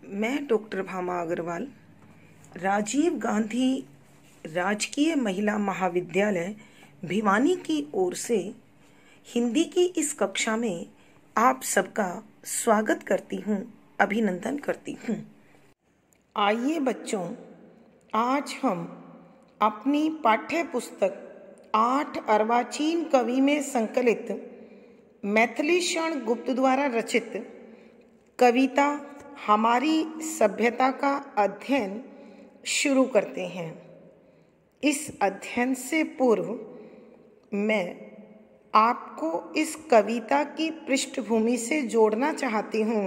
मैं डॉक्टर भामा अग्रवाल राजीव गांधी राजकीय महिला महाविद्यालय भिवानी की ओर से हिंदी की इस कक्षा में आप सबका स्वागत करती हूँ, अभिनंदन करती हूँ। आइए बच्चों, आज हम अपनी पाठ्य पुस्तक 8 अर्वाचीन कवि में संकलित मैथिली शरण गुप्त द्वारा रचित कविता हमारी सभ्यता का अध्ययन शुरू करते हैं। इस अध्ययन से पूर्व मैं आपको इस कविता की पृष्ठभूमि से जोड़ना चाहती हूँ।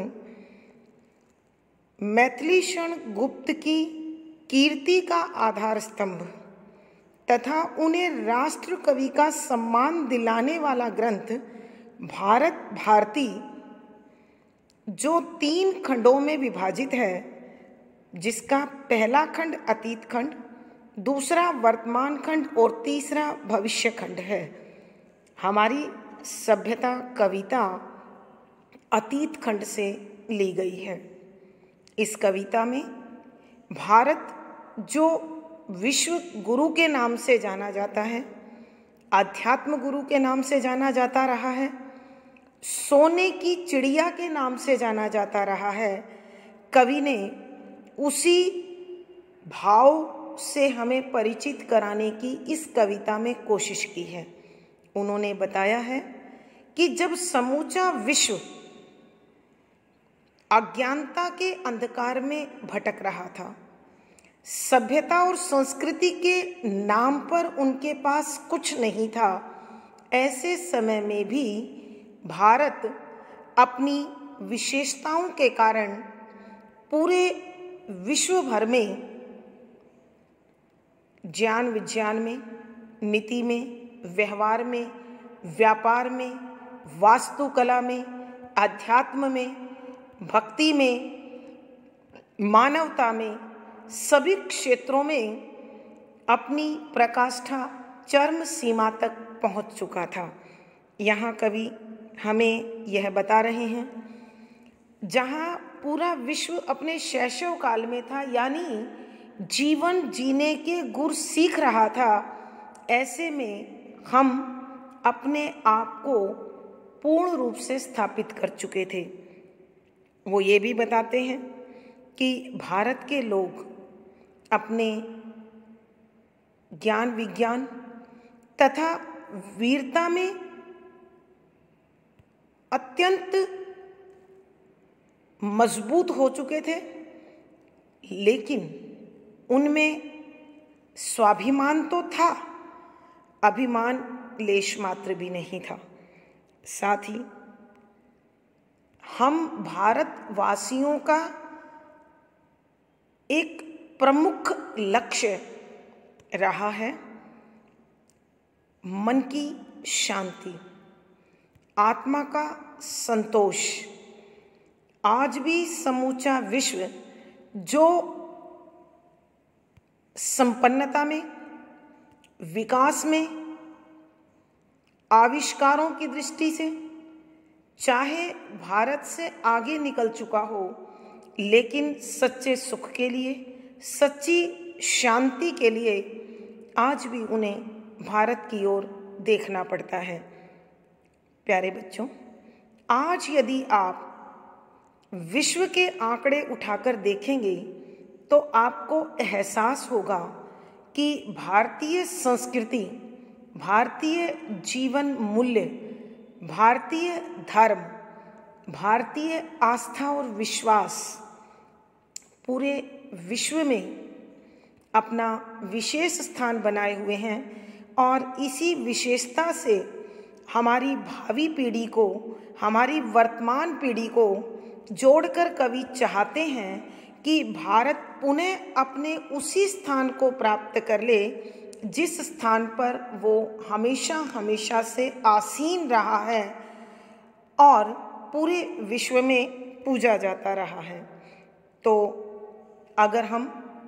मैथिली शरण गुप्त की कीर्ति का आधार स्तंभ तथा उन्हें राष्ट्र कवि का सम्मान दिलाने वाला ग्रंथ भारत भारती, जो 3 खंडों में विभाजित है, जिसका पहला खंड अतीत खंड, दूसरा वर्तमान खंड और तीसरा भविष्य खंड है। हमारी सभ्यता कविता अतीत खंड से ली गई है। इस कविता में भारत, जो विश्व गुरु के नाम से जाना जाता है, अध्यात्म गुरु के नाम से जाना जाता रहा है, सोने की चिड़िया के नाम से जाना जाता रहा है, कवि ने उसी भाव से हमें परिचित कराने की इस कविता में कोशिश की है। उन्होंने बताया है कि जब समूचा विश्व अज्ञानता के अंधकार में भटक रहा था, सभ्यता और संस्कृति के नाम पर उनके पास कुछ नहीं था, ऐसे समय में भी भारत अपनी विशेषताओं के कारण पूरे विश्व भर में ज्ञान विज्ञान में, नीति में, व्यवहार में, व्यापार में, वास्तुकला में, अध्यात्म में, भक्ति में, मानवता में, सभी क्षेत्रों में अपनी प्रकाष्ठा चरम सीमा तक पहुंच चुका था। यहाँ कवि हमें यह बता रहे हैं, जहाँ पूरा विश्व अपने शैशव काल में था, यानी जीवन जीने के गुर सीख रहा था, ऐसे में हम अपने आप को पूर्ण रूप से स्थापित कर चुके थे। वो ये भी बताते हैं कि भारत के लोग अपने ज्ञान विज्ञान तथा वीरता में अत्यंत मजबूत हो चुके थे, लेकिन उनमें स्वाभिमान तो था, अभिमान लेश मात्र भी नहीं था। साथ ही हम भारतवासियों का एक प्रमुख लक्ष्य रहा है मन की शांति, आत्मा का संतोष। आज भी समूचा विश्व जो संपन्नता में, विकास में, आविष्कारों की दृष्टि से चाहे भारत से आगे निकल चुका हो, लेकिन सच्चे सुख के लिए, सच्ची शांति के लिए आज भी उन्हें भारत की ओर देखना पड़ता है। प्यारे बच्चों, आज यदि आप विश्व के आंकड़े उठाकर देखेंगे तो आपको एहसास होगा कि भारतीय संस्कृति, भारतीय जीवन मूल्य, भारतीय धर्म, भारतीय आस्था और विश्वास पूरे विश्व में अपना विशेष स्थान बनाए हुए हैं। और इसी विशेषता से हमारी भावी पीढ़ी को, हमारी वर्तमान पीढ़ी को जोड़कर कवि चाहते हैं कि भारत पुनः अपने उसी स्थान को प्राप्त कर ले जिस स्थान पर वो हमेशा हमेशा से आसीन रहा है और पूरे विश्व में पूजा जाता रहा है। तो अगर हम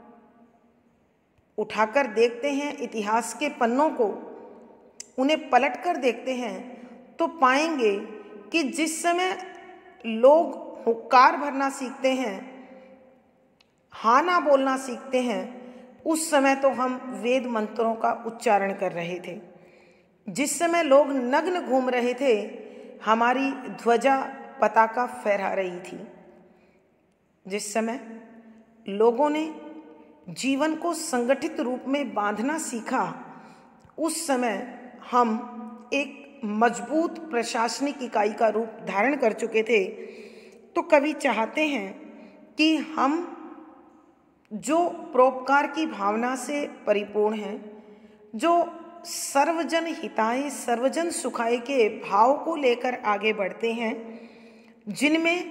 उठाकर देखते हैं इतिहास के पन्नों को, उन्हें पलटकर देखते हैं, तो पाएंगे कि जिस समय लोग हुक्कार भरना सीखते हैं, हाँ ना बोलना सीखते हैं, उस समय तो हम वेद मंत्रों का उच्चारण कर रहे थे। जिस समय लोग नग्न घूम रहे थे, हमारी ध्वजा पताका फहरा रही थी। जिस समय लोगों ने जीवन को संगठित रूप में बांधना सीखा, उस समय हम एक मजबूत प्रशासनिक इकाई का रूप धारण कर चुके थे। तो कवि चाहते हैं कि हम जो परोपकार की भावना से परिपूर्ण हैं, जो सर्वजन हिताय सर्वजन सुखाय के भाव को लेकर आगे बढ़ते हैं, जिनमें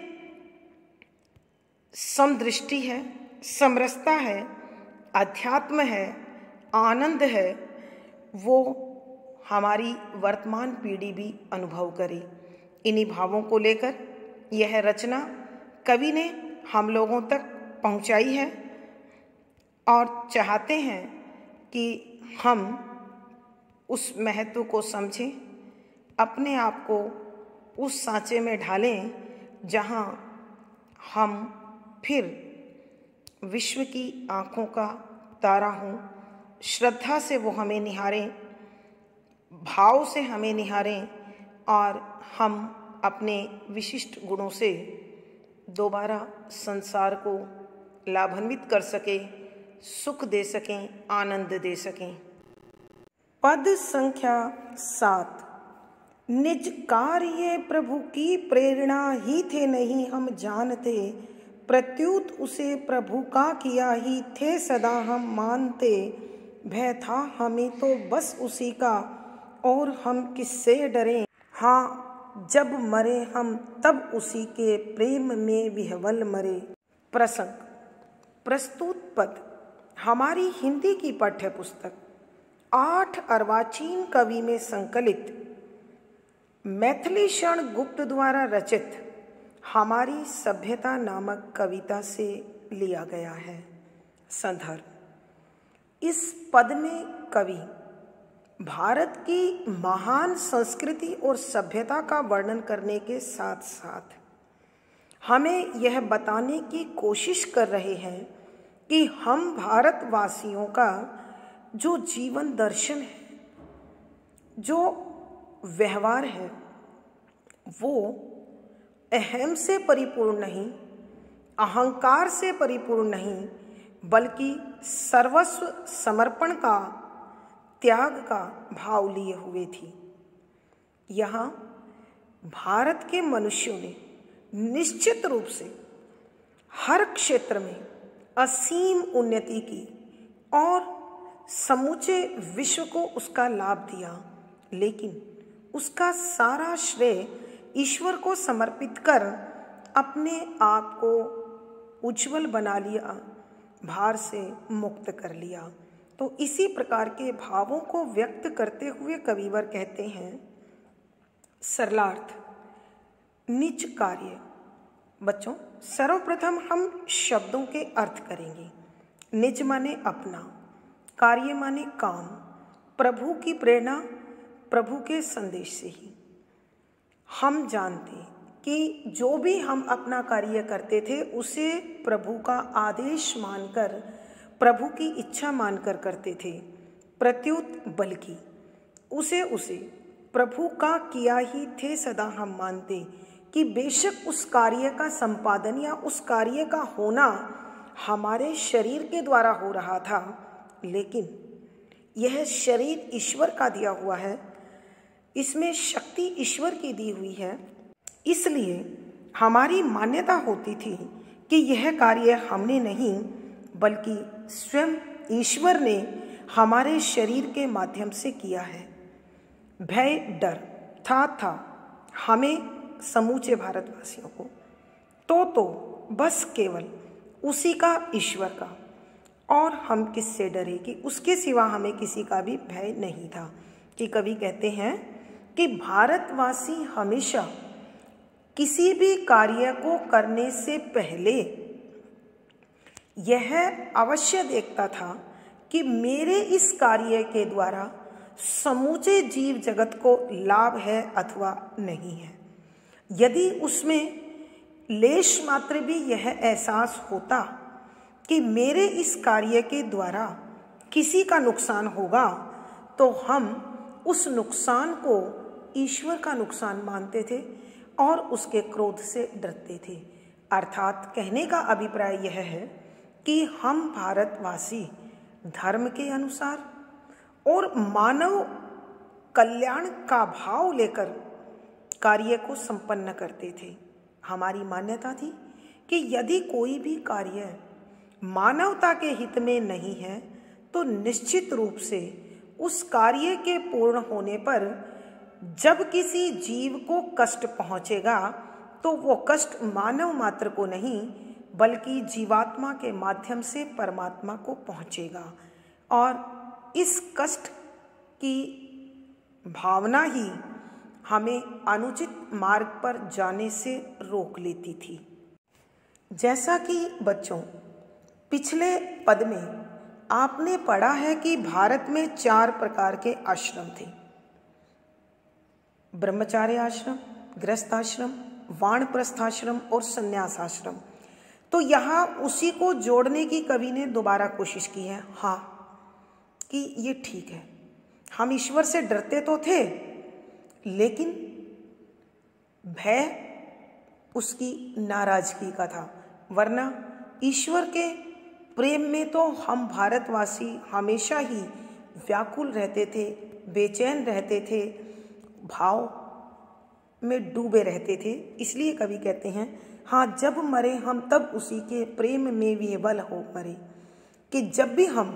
समदृष्टि है, समरसता है, अध्यात्म है, आनंद है, वो हमारी वर्तमान पीढ़ी भी अनुभव करे। इन्हीं भावों को लेकर यह रचना कवि ने हम लोगों तक पहुंचाई है और चाहते हैं कि हम उस महत्व को समझें, अपने आप को उस सांचे में ढालें जहां हम फिर विश्व की आँखों का तारा हों। श्रद्धा से वो हमें निहारें, भाव से हमें निहारें और हम अपने विशिष्ट गुणों से दोबारा संसार को लाभान्वित कर सकें, सुख दे सकें, आनंद दे सकें। पद संख्या 7। निज कार्य प्रभु की प्रेरणा ही थे नहीं हम जानते, प्रत्युत उसे प्रभु का किया ही थे सदा हम मानते। भय था हमें तो बस उसी का, और हम किससे डरें। हाँ जब मरे हम तब उसी के प्रेम में विह्वल मरे। प्रसंग। प्रस्तुत पद हमारी हिंदी की पाठ्य पुस्तक 8 अर्वाचीन कवि में संकलित मैथिली शरण गुप्त द्वारा रचित हमारी सभ्यता नामक कविता से लिया गया है। संदर्भ। इस पद में कवि भारत की महान संस्कृति और सभ्यता का वर्णन करने के साथ साथ हमें यह बताने की कोशिश कर रहे हैं कि हम भारतवासियों का जो जीवन दर्शन है, जो व्यवहार है, वो अहम से परिपूर्ण नहीं, अहंकार से परिपूर्ण नहीं, बल्कि सर्वस्व समर्पण का, त्याग का भाव लिए हुए थी। यहाँ भारत के मनुष्यों ने निश्चित रूप से हर क्षेत्र में असीम उन्नति की और समूचे विश्व को उसका लाभ दिया, लेकिन उसका सारा श्रेय ईश्वर को समर्पित कर अपने आप को उज्जवल बना लिया, भार से मुक्त कर लिया। तो इसी प्रकार के भावों को व्यक्त करते हुए कविवर कहते हैं। सरलार्थ। निज कार्य। बच्चों, सर्वप्रथम हम शब्दों के अर्थ करेंगे। निज माने अपना, कार्य माने काम, प्रभु की प्रेरणा, प्रभु के संदेश से ही हम जानते कि जो भी हम अपना कार्य करते थे उसे प्रभु का आदेश मानकर, प्रभु की इच्छा मानकर करते थे। प्रत्युत बल्कि उसे प्रभु का किया ही थे सदा हम मानते कि बेशक उस कार्य का संपादन या उस कार्य का होना हमारे शरीर के द्वारा हो रहा था, लेकिन यह शरीर ईश्वर का दिया हुआ है, इसमें शक्ति ईश्वर की दी हुई है। इसलिए हमारी मान्यता होती थी कि यह कार्य हमने नहीं बल्कि स्वयं ईश्वर ने हमारे शरीर के माध्यम से किया है। भय डर था हमें समूचे भारतवासियों को, तो बस केवल उसी का, ईश्वर का, और हम किससे डरे कि उसके सिवा हमें किसी का भी भय नहीं था। कि कवि कहते हैं कि भारतवासी हमेशा किसी भी कार्य को करने से पहले यह अवश्य देखता था कि मेरे इस कार्य के द्वारा समूचे जीव जगत को लाभ है अथवा नहीं है। यदि उसमें लेश मात्र भी यह एहसास होता कि मेरे इस कार्य के द्वारा किसी का नुकसान होगा तो हम उस नुकसान को ईश्वर का नुकसान मानते थे और उसके क्रोध से डरते थे। अर्थात कहने का अभिप्राय यह है कि हम भारतवासी धर्म के अनुसार और मानव कल्याण का भाव लेकर कार्य को संपन्न करते थे। हमारी मान्यता थी कि यदि कोई भी कार्य मानवता के हित में नहीं है तो निश्चित रूप से उस कार्य के पूर्ण होने पर जब किसी जीव को कष्ट पहुंचेगा तो वो कष्ट मानव मात्र को नहीं बल्कि जीवात्मा के माध्यम से परमात्मा को पहुंचेगा, और इस कष्ट की भावना ही हमें अनुचित मार्ग पर जाने से रोक लेती थी। जैसा कि बच्चों पिछले पद में आपने पढ़ा है कि भारत में 4 प्रकार के आश्रम थे, ब्रह्मचार्य आश्रम, गृहस्थ आश्रम, वानप्रस्थ आश्रम और संन्यास आश्रम। तो यहाँ उसी को जोड़ने की कवि ने दोबारा कोशिश की है। हाँ, कि ये ठीक है, हम ईश्वर से डरते तो थे लेकिन भय उसकी नाराजगी का था, वरना ईश्वर के प्रेम में तो हम भारतवासी हमेशा ही व्याकुल रहते थे, बेचैन रहते थे, भाव में डूबे रहते थे। इसलिए कवि कहते हैं, हाँ जब मरे हम तब उसी के प्रेम में विह्वल हो मरे, कि जब भी हम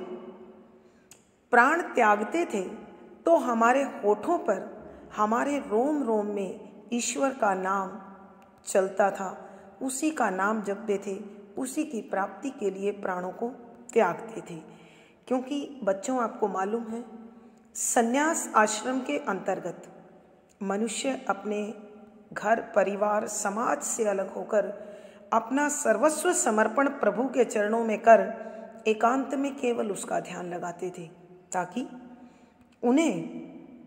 प्राण त्यागते थे तो हमारे होठों पर, हमारे रोम रोम में ईश्वर का नाम चलता था, उसी का नाम जपते थे, उसी की प्राप्ति के लिए प्राणों को त्यागते थे। क्योंकि बच्चों आपको मालूम है, संन्यास आश्रम के अंतर्गत मनुष्य अपने घर, परिवार, समाज से अलग होकर अपना सर्वस्व समर्पण प्रभु के चरणों में कर एकांत में केवल उसका ध्यान लगाते थे, ताकि उन्हें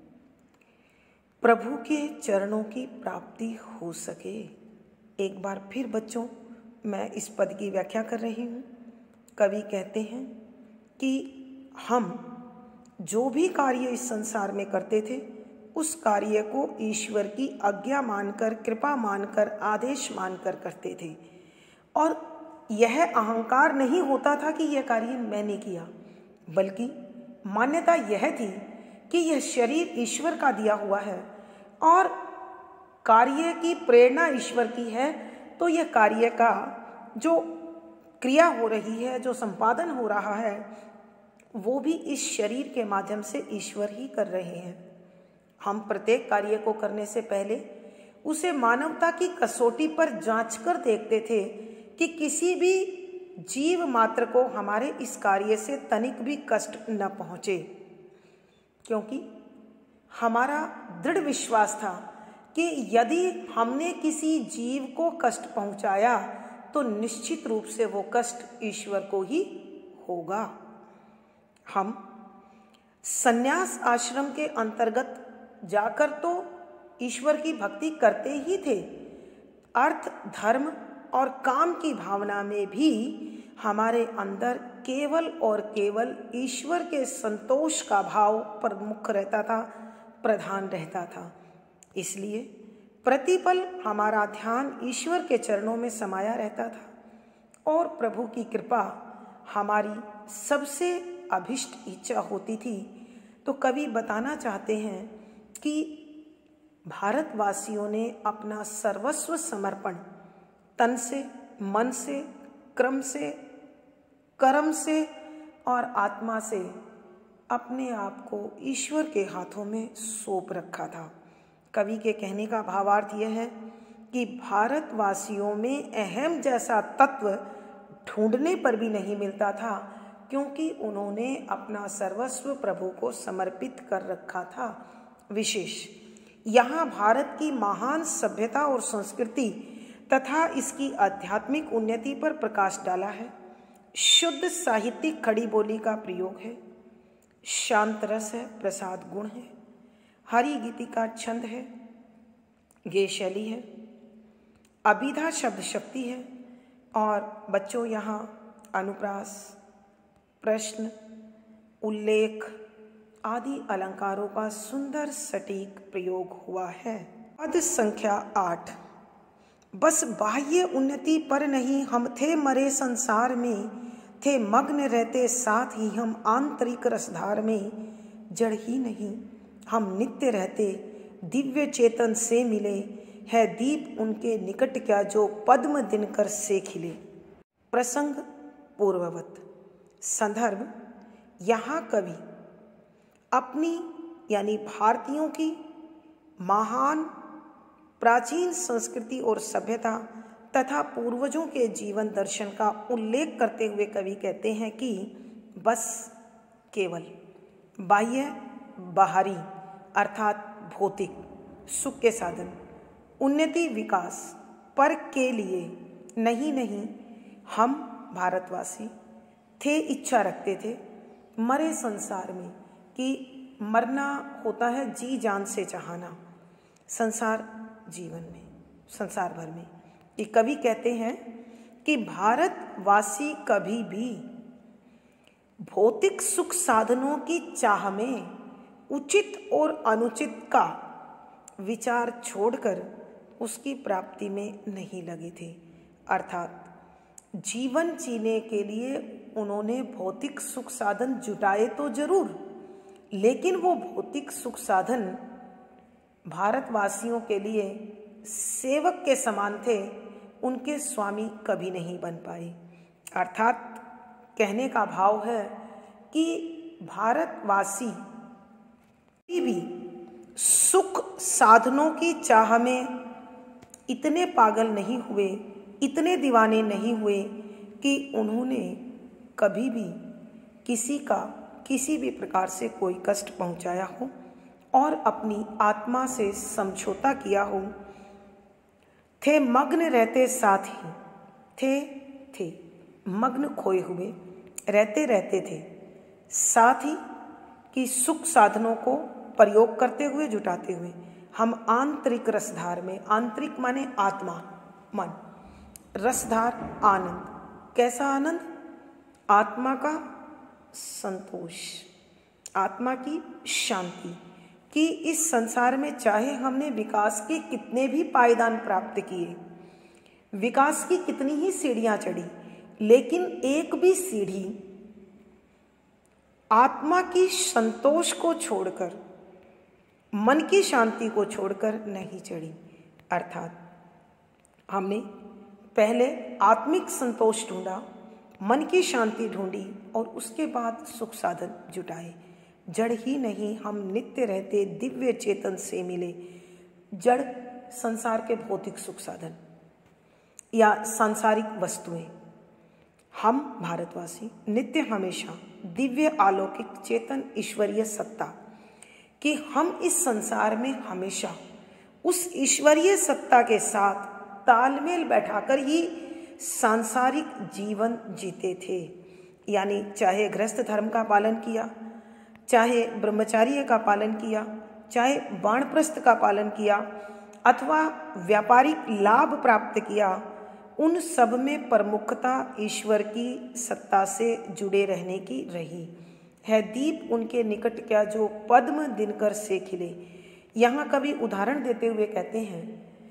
प्रभु के चरणों की प्राप्ति हो सके। एक बार फिर बच्चों मैं इस पद की व्याख्या कर रही हूँ। कवि कहते हैं कि हम जो भी कार्य इस संसार में करते थे उस कार्य को ईश्वर की आज्ञा मानकर, कृपा मानकर, आदेश मानकर करते थे, और यह अहंकार नहीं होता था कि यह कार्य मैंने किया, बल्कि मान्यता यह थी कि यह शरीर ईश्वर का दिया हुआ है और कार्य की प्रेरणा ईश्वर की है, तो यह कार्य का जो क्रिया हो रही है, जो संपादन हो रहा है, वो भी इस शरीर के माध्यम से ईश्वर ही कर रहे हैं। हम प्रत्येक कार्य को करने से पहले उसे मानवता की कसौटी पर जांच कर देखते थे कि किसी भी जीव मात्र को हमारे इस कार्य से तनिक भी कष्ट न पहुंचे, क्योंकि हमारा दृढ़ विश्वास था कि यदि हमने किसी जीव को कष्ट पहुंचाया तो निश्चित रूप से वो कष्ट ईश्वर को ही होगा। हम संन्यास आश्रम के अंतर्गत जाकर तो ईश्वर की भक्ति करते ही थे, अर्थ, धर्म और काम की भावना में भी हमारे अंदर केवल और केवल ईश्वर के संतोष का भाव प्रमुख रहता था, प्रधान रहता था। इसलिए प्रतिपल हमारा ध्यान ईश्वर के चरणों में समाया रहता था और प्रभु की कृपा हमारी सबसे अभिष्ट इच्छा होती थी। तो कवि बताना चाहते हैं कि भारतवासियों ने अपना सर्वस्व समर्पण तन से, मन से, क्रम से, कर्म से और आत्मा से अपने आप को ईश्वर के हाथों में सौंप रखा था। कवि के कहने का भावार्थ यह है कि भारतवासियों में अहम जैसा तत्व ढूंढने पर भी नहीं मिलता था, क्योंकि उन्होंने अपना सर्वस्व प्रभु को समर्पित कर रखा था। विशेष यहाँ भारत की महान सभ्यता और संस्कृति तथा इसकी आध्यात्मिक उन्नति पर प्रकाश डाला है। शुद्ध साहित्यिक खड़ी बोली का प्रयोग है, शांत रस है, प्रसाद गुण है, हरि गीति का छंद है, गेय शैली है, अभिधा शब्द शक्ति है। और बच्चों यहाँ अनुप्रास, प्रश्न, उल्लेख आदि अलंकारों का सुंदर सटीक प्रयोग हुआ है। पद संख्या 8। बस बाह्य उन्नति पर नहीं हम थे मरे संसार में, थे मग्न रहते साथ ही हम आंतरिक रसधार में, जड़ ही नहीं हम नित्य रहते दिव्य चेतन से मिले, है दीप उनके निकट क्या जो पद्म दिनकर से खिले। प्रसंग पूर्ववत। संदर्भ, यहाँ कवि अपनी यानी भारतीयों की महान प्राचीन संस्कृति और सभ्यता तथा पूर्वजों के जीवन दर्शन का उल्लेख करते हुए कवि कहते हैं कि बस केवल बाह्य बाहरी अर्थात भौतिक सुख के साधन, उन्नति विकास पर के लिए नहीं हम भारतवासी थे, इच्छा रखते थे मरे संसार में, कि मरना होता है जी जान से चाहना संसार जीवन में, संसार भर में। ये कवि कहते हैं कि भारतवासी कभी भी भौतिक सुख साधनों की चाह में उचित और अनुचित का विचार छोड़कर उसकी प्राप्ति में नहीं लगे थे। अर्थात जीवन जीने के लिए उन्होंने भौतिक सुख साधन जुटाए तो जरूर, लेकिन वो भौतिक सुख साधन भारतवासियों के लिए सेवक के समान थे, उनके स्वामी कभी नहीं बन पाए। अर्थात कहने का भाव है कि भारतवासी भी सुख साधनों की चाह में इतने पागल नहीं हुए, इतने दीवाने नहीं हुए कि उन्होंने कभी भी किसी का किसी भी प्रकार से कोई कष्ट पहुंचाया हो और अपनी आत्मा से समझौता किया हो। थे मग्न रहते साथ ही थे मग्न खोए हुए रहते थे साथ ही कि सुख साधनों को प्रयोग करते हुए जुटाते हुए हम आंतरिक रसधार में, आंतरिक माने आत्मा मन, रसधार आनंद, कैसा आनंद? आत्मा का संतोष, आत्मा की शांति, कि इस संसार में चाहे हमने विकास के कितने भी पायदान प्राप्त किए, विकास की कितनी ही सीढ़ियां चढ़ी, लेकिन एक भी सीढ़ी आत्मा की संतोष को छोड़कर, मन की शांति को छोड़कर नहीं चढ़ी। अर्थात हमने पहले आत्मिक संतोष ढूंढा, मन की शांति ढूंढी और उसके बाद सुख साधन जुटाए। जड़ ही नहीं हम नित्य रहते दिव्य चेतन से मिले। जड़ संसार के भौतिक सुख साधन या सांसारिक वस्तुएं, हम भारतवासी नित्य हमेशा दिव्य अलौकिक चेतन ईश्वरीय सत्ता, कि हम इस संसार में हमेशा उस ईश्वरीय सत्ता के साथ तालमेल बैठाकर ही सांसारिक जीवन जीते थे। यानी चाहे गृहस्थ धर्म का पालन किया, चाहे ब्रह्मचार्य का पालन किया, चाहे वानप्रस्थ का पालन किया अथवा व्यापारिक लाभ प्राप्त किया, उन सब में प्रमुखता ईश्वर की सत्ता से जुड़े रहने की रही है। दीप उनके निकट क्या जो पद्म दिनकर से खिले। यहाँ कवि उदाहरण देते हुए कहते हैं,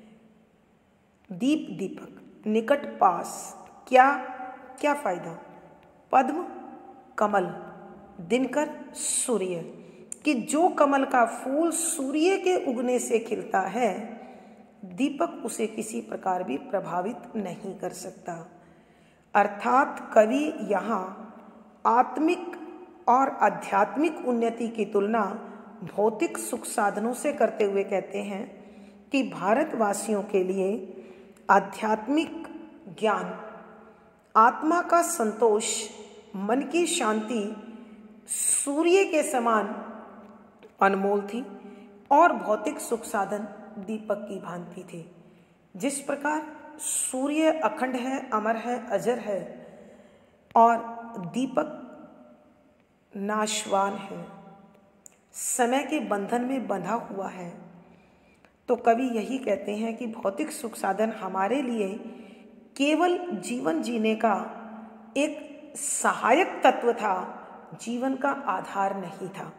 दीप दीपक, निकट पास, क्या फायदा? पद्म कमल, दिनकर सूर्य, कि जो कमल का फूल सूर्य के उगने से खिलता है, दीपक उसे किसी प्रकार भी प्रभावित नहीं कर सकता। अर्थात कवि यहाँ आत्मिक और आध्यात्मिक उन्नति की तुलना भौतिक सुख साधनों से करते हुए कहते हैं कि भारतवासियों के लिए आध्यात्मिक ज्ञान, आत्मा का संतोष, मन की शांति सूर्य के समान अनमोल थी और भौतिक सुख साधन दीपक की भांति थे। जिस प्रकार सूर्य अखंड है, अमर है, अजर है और दीपक नाशवान है, समय के बंधन में बंधा हुआ है, तो कवि यही कहते हैं कि भौतिक सुख साधन हमारे लिए केवल जीवन जीने का एक सहायक तत्व था, जीवन का आधार नहीं था।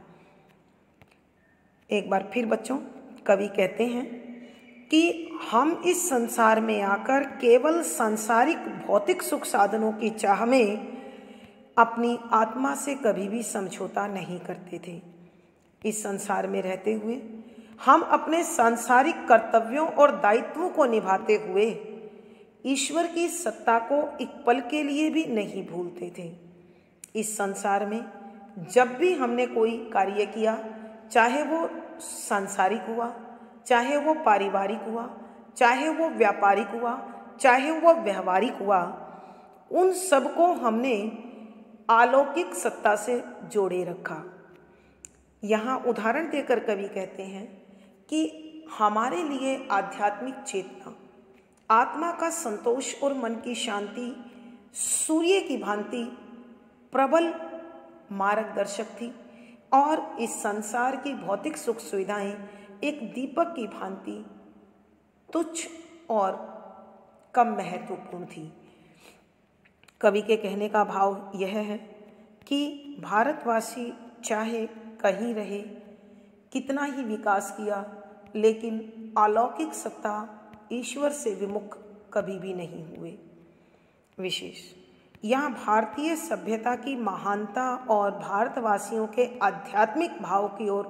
एक बार फिर बच्चों, कवि कहते हैं कि हम इस संसार में आकर केवल सांसारिक भौतिक सुख साधनों की चाह में अपनी आत्मा से कभी भी समझौता नहीं करते थे। इस संसार में रहते हुए हम अपने सांसारिक कर्तव्यों और दायित्वों को निभाते हुए ईश्वर की सत्ता को एक पल के लिए भी नहीं भूलते थे। इस संसार में जब भी हमने कोई कार्य किया, चाहे वो सांसारिक हुआ, चाहे वो पारिवारिक हुआ, चाहे वो व्यापारिक हुआ, चाहे वो व्यवहारिक हुआ, उन सबको हमने अलौकिक सत्ता से जोड़े रखा। यहाँ उदाहरण देकर कवि कहते हैं कि हमारे लिए आध्यात्मिक चेतना, आत्मा का संतोष और मन की शांति सूर्य की भांति प्रबल मार्गदर्शक थी और इस संसार की भौतिक सुख सुविधाएं एक दीपक की भांति तुच्छ और कम महत्वपूर्ण थी। कवि के कहने का भाव यह है कि भारतवासी चाहे कहीं रहे, कितना ही विकास किया, लेकिन अलौकिक सत्ता ईश्वर से विमुख कभी भी नहीं हुए। विशेष यहाँ भारतीय सभ्यता की महानता और भारतवासियों के आध्यात्मिक भाव की ओर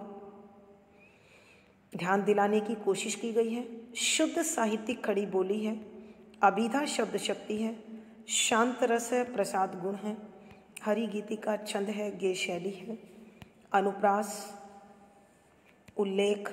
ध्यान दिलाने की कोशिश की गई है। शुद्ध साहित्यिक खड़ी बोली है, अभिधा शब्द शक्ति है, शांत रस है, प्रसाद गुण है, हरि गीतिका छंद है, गेय शैली है, अनुप्रास, उल्लेख,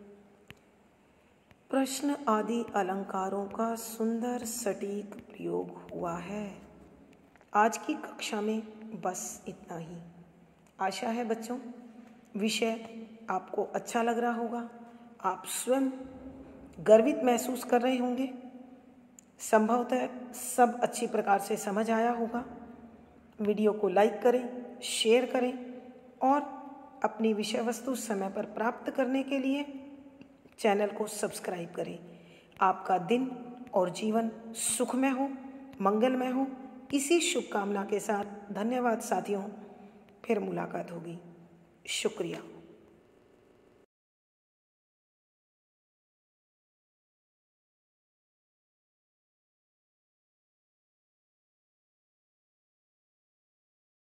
प्रश्न आदि अलंकारों का सुंदर सटीक प्रयोग हुआ है। आज की कक्षा में बस इतना ही। आशा है बच्चों विषय आपको अच्छा लग रहा होगा, आप स्वयं गर्वित महसूस कर रहे होंगे, संभवतः सब अच्छी प्रकार से समझ आया होगा। वीडियो को लाइक करें, शेयर करें और अपनी विषय वस्तु समय पर प्राप्त करने के लिए चैनल को सब्सक्राइब करें। आपका दिन और जीवन सुखमय हो, मंगलमय हो, इसी शुभकामना के साथ धन्यवाद साथियों। फिर मुलाकात होगी। शुक्रिया।